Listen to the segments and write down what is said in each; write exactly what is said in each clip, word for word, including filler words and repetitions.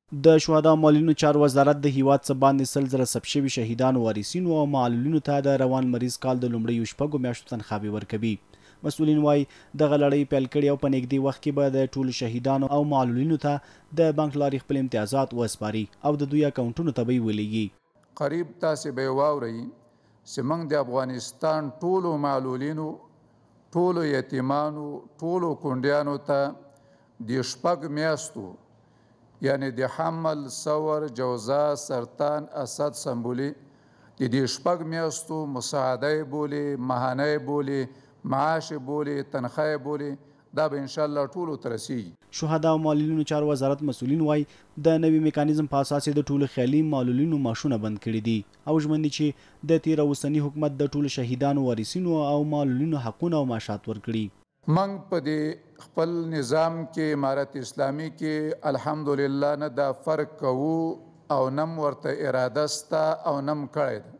د شهدا او معلولینو چارو وزارت د هیواد څخه باندې سل زره ثبت شوي شهیدانو وارثینو او معلولینو ته د روان مریض کال د لومړیو شپږو میاشتو تنخواهې ورکوي. مسؤلین وایي دغه لړۍ پیل کړې او په نږدې وخت کې به د ټولو شهیدانو او معلولینو ته د بانک لارې خپل امتیازات وسپاري او د دوی اکاونټونو ته به یې ولېږي. قریب تاسې به یې واورئ چې موږ د افغانستان ټولو معلولینو، ټولو یتیمانو، ټولو کونډیانو ته د شپږ میاشتو یعنی د حمل، ثور، جوزا، سرطان، اسد، سنبولي د دې شپږ میاشتو مساعده بولي، ماهانه بولي، معاش بولي، تنخواه بولي، دا به انشاءالله ټولو ته رسیږي. شهدا او معلولینو چارو وزارت مسؤلین وایي د نوي میکانیزم په اساس د ټولو خیالي معلولینو معاشونه بند کړي دي او ژمن دي چې د تیر اوسني حکومت د ټولو شهیدانو وارثینو او معلولینو حقونه او معاشات ورکړي. موږ په دې خپل نظام کې امارت اسلامي کې الحمدلله نه دا فرق کوو او نم ورته اراده سته او نم کړی ده.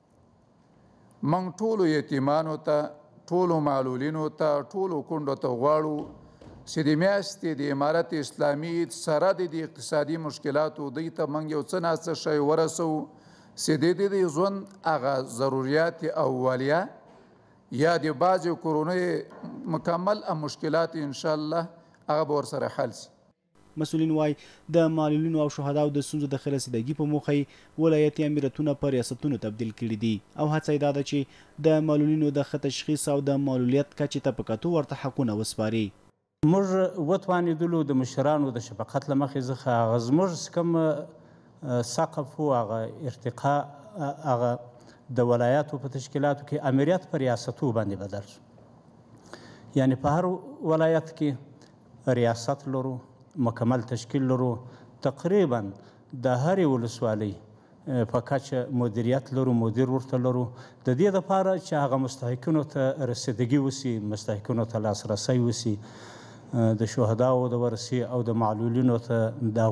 موږ ټولو یتیمانو ته، ټولو معلولینو ته، ټولو کونډو ته غواړو چې د میاشتې د امارت اسلامي سره د دې اقتصادي مشکلاتو دوی ته موږ یو څه نه څه شی ورسوو چې د دې د ژوند هغه ضروریات اولیه یا د بعضې کورنیو مکمل مشکلات انشاءالله هغه به ورسره حل شي. مسؤلین وایي د معلولینو او شهداو د ستونزو د ښه رسیدګي په موخه یې ولایتي امریتونه په ریاستونو تبدیل کړي دي او هڅه یې دا ده چې د معلولینو د ښه تشخیص او د معلولیت کچې ته په کتو ورته حقونه وسپاري. موږ وتوانېدلو د مشرانو د شفقت له مخې څخه هغه زموږ کوم سقف و هغه ارتقا هغه د ولایاتو په تشکیلاتو کې امریت په ریاستو باندې بدل شو. یعنی په هر ولایت کې ریاست لرو، مکمل تشکیل لرو، تقریبا د هرې ولسوالۍ په کچه مدیریت لرو، مدیر ورته لرو، د دې دپاره چې هغه مستحقینو ته رسیدګي وسي، مستحقینو ته لاسرسی وسي، د شهداو د ورثې او د معلولینو ته د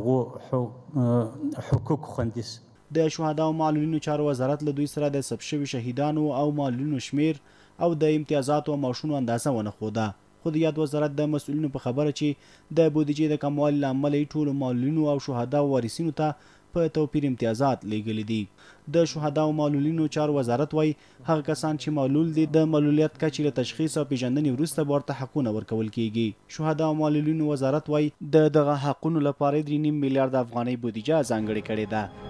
هغو حقوق خوندي سي. د شهدا او معلولینو چارو وزارت له دوی سره د ثبت شوي شهیدانو او معلولینو شمیر او د امتیازاتو او معاشونو اندازه ونه ښوده، خو د یاد وزارت د مسؤلینو په خبره چې د بودیجې د کموالي له امله یې ټولو معلولینو او شهدا او وارثینو ته په توپیر امتیازات لیږلي دي. د شهدا او معلولینو چارو وزارت وایي هغه کسان چې معلول دي د معلولیت کچې له تشخیص او پیژندنې وروسته به ورته حقونه ورکول کیږي. شهدا او معلولینو وزارت وایي د دغه حقونو لپاره درې نیم میلیارد افغانۍ بودیجه ځانګړې کړې ده.